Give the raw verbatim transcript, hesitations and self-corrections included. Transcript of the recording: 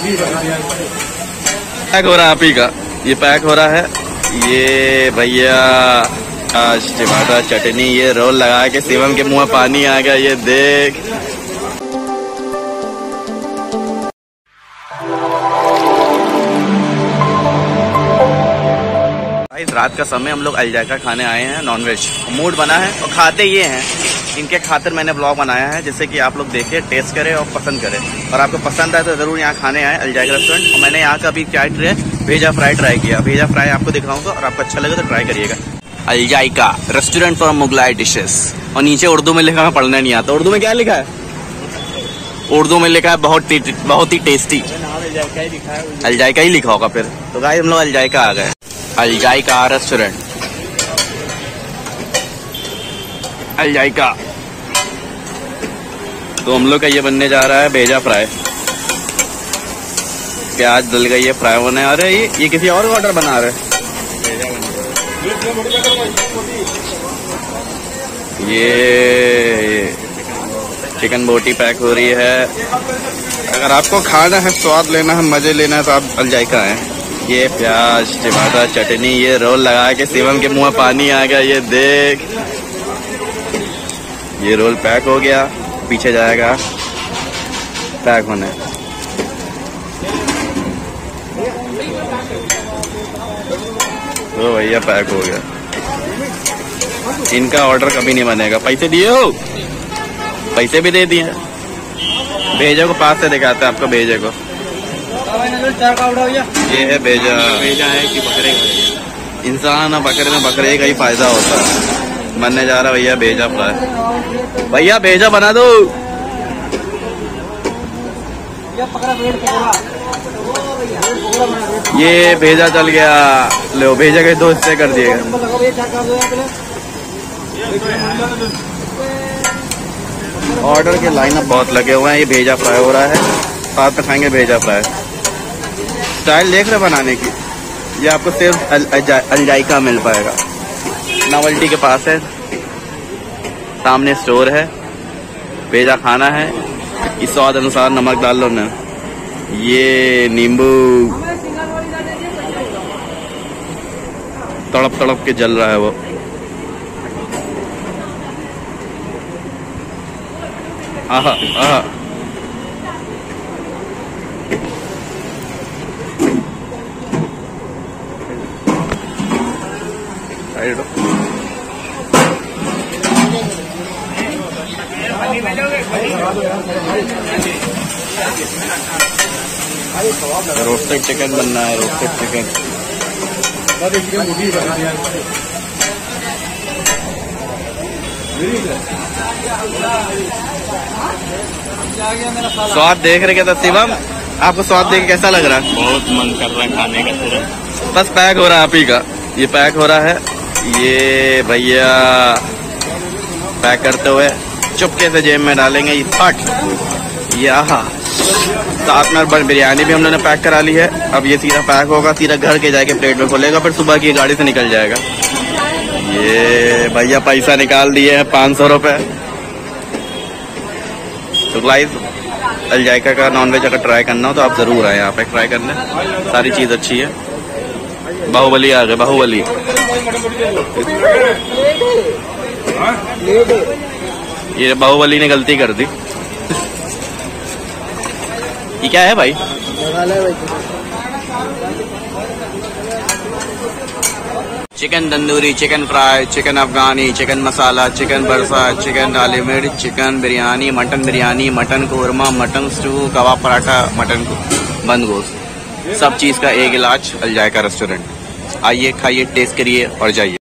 Pack हो रहा है आप ही का, ये पैक हो रहा है। ये भैया आज टमाटर चटनी, ये रोल लगा के शिवम के मुंह में पानी आ गया, ये देख। रात का समय हम लोग अल जायका खाने आए हैं, नॉनवेज मूड बना है और खाते ये हैं। इनके खातिर मैंने ब्लॉग बनाया है जिससे कि आप लोग देखें, टेस्ट करें और पसंद करें। और आपको पसंद आए तो जरूर यहाँ खाने आए अल जायका रेस्टोरेंट। और मैंने यहाँ का अभी क्या ट्राई भेजा फ्राई ट्राई किया, भेजा फ्राई आपको दिखाऊंगा और आपको अच्छा लगे तो ट्राई करिएगा। Al Zaika restaurant for Mughlai dishes. और नीचे उर्दू में लिखा है, पढ़ना नहीं आता। उर्दू में क्या लिखा है? उर्दू में लिखा है बहुत बहुत ही टेस्टी। अल जायका ही लिखा होगा फिर। तो गाइस हम लोग अल जायका आ गए, अल जायका रेस्टोरेंट, अल जायका। तो हम लोग का ये बनने जा रहा है भेजा फ्राई। प्याज डल गई है फ्राई होने। अरे ये ये किसी और का ऑर्डर बना रहे। ये चिकन बोटी पैक हो रही है। अगर आपको खाना है, स्वाद लेना है, मजे लेना है तो आप अल जायका आए। ये प्याज टमाटर चटनी, ये रोल लगा के शिवम के मुंह में पानी आ गया, ये देख। ये रोल पैक हो गया, पीछे जाएगा पैक होने। तो भैया पैक हो गया। इनका ऑर्डर कभी नहीं बनेगा। पैसे दिए हो? पैसे भी दे दिए। भेजे को पास से दिखाते हैं आपको, भेजे को। ये है भेजा। भेजा है कि बकरे का? इंसान और बकरे में बकरे का ही फायदा होता है। बनने जा रहा भैया भेजा फ्राई। भैया भेजा बना दो। ये भेजा चल गया। लो भेजा के दो हिस्से कर दिए। ऑर्डर के लाइनअप बहुत लगे हुए हैं। ये भेजा फ्राई हो रहा है, साथ में खाएंगे भेजा फ्राई। स्टाइल देख रहे बनाने की। ये आपको सिर्फ अल जायका मिल पाएगा, नवल्टी के पास है, सामने स्टोर है। भेजा खाना है, इस स्वाद अनुसार नमक डाल लो ना। ये नींबू तड़प तड़प के जल रहा है वो। आहा आहा। रोस्टेड चिकन बनना है, रोस्टेड चिकन। स्वाद देख रहे क्या था शिवम? आपको स्वाद देख कैसा लग रहा है? बहुत मन कर रहा है खाने का तुरंत। बस पैक हो रहा है आप ही का, ये पैक हो रहा है। ये भैया पैक करते हुए चुपके से जेब में डालेंगे। ये फट। ये आहा, साथ में बिरयानी भी हम लोगों ने पैक करा ली है। अब ये सीधा पैक होगा, सीधा घर के जाके प्लेट में खोलेगा, फिर सुबह की गाड़ी से निकल जाएगा। ये भैया पैसा निकाल दिए हैं पाँच सौ रुपये। तो गाइस अल जायका का नॉनवेज अगर ट्राई करना हो तो आप जरूर आए यहाँ पे ट्राई करने। सारी चीज अच्छी है। बाहुबली आ गए, बाहुबली। ये बाहुबली ने गलती कर दी। ये क्या है भाई? Chicken tandoori, chicken fry, chicken Afghani, chicken masala, chicken बरसा, चिकन दाली मिर्च, chicken biryani, mutton biryani, mutton korma, mutton stew, kebab paratha, mutton बंद गोश्त, सब चीज का एक इलाज अल जायका रेस्टोरेंट। आइए, खाइए, टेस्ट करिए और जाइए।